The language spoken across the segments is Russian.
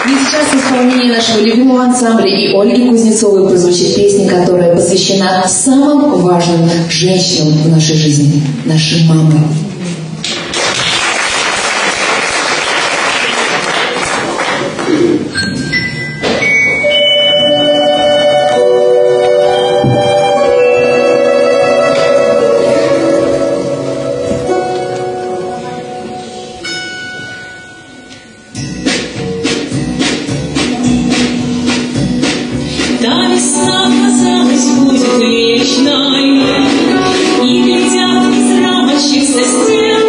Нашего любимого ансамбля и Ольги Кузнецовой прозвучит песня, которая посвящена самым важным женщинам в нашей жизни – наши мамы. Весна, казалось, будет вечной, и глядят из рамочек со стен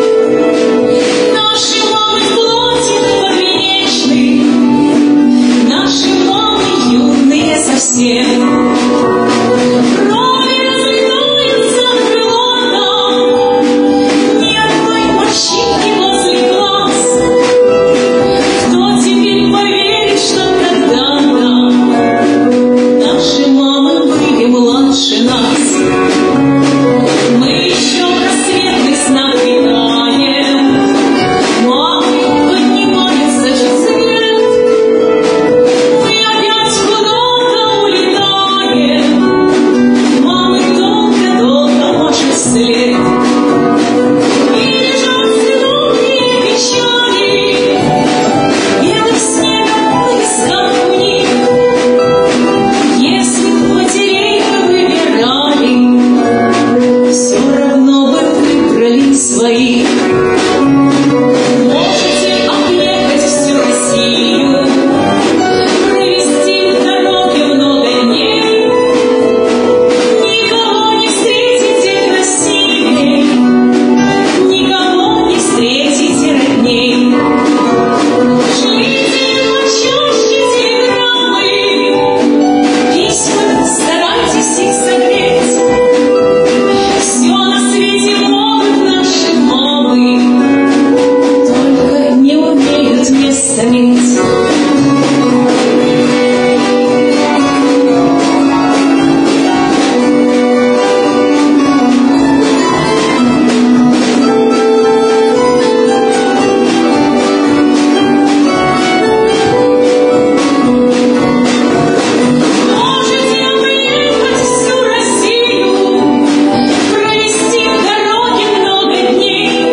наши мамы в платьях подвенечных, наши мамы юные совсем. Брови разлетаются от крылата, ни одной морщинки возле глаз. Кто теперь поверит, что когда-то наши мамы были младше нас? Мы еще в рассветных снах витаем, мамы поднимаются в цвет, мы опять куда-то улетаем, мамы долго-долго машут вслед. И лежат сыновья печали, белым снегом близко у них. Если б матерей вы выбирали, все равно бы выбрали своих. Можете объехать всю Россию, провести в дороге много дней, никого не встретите красивей, никого не встретите родней. Шлите почаще телеграммы, письма, старайтесь их согреть. Все на свете могут наши мамы, только не умеют место иметь. Можете объехать всю Россию, провести в дороге много дней,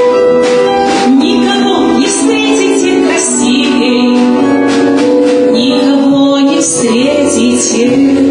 никого не встретите красивей, никого не встретите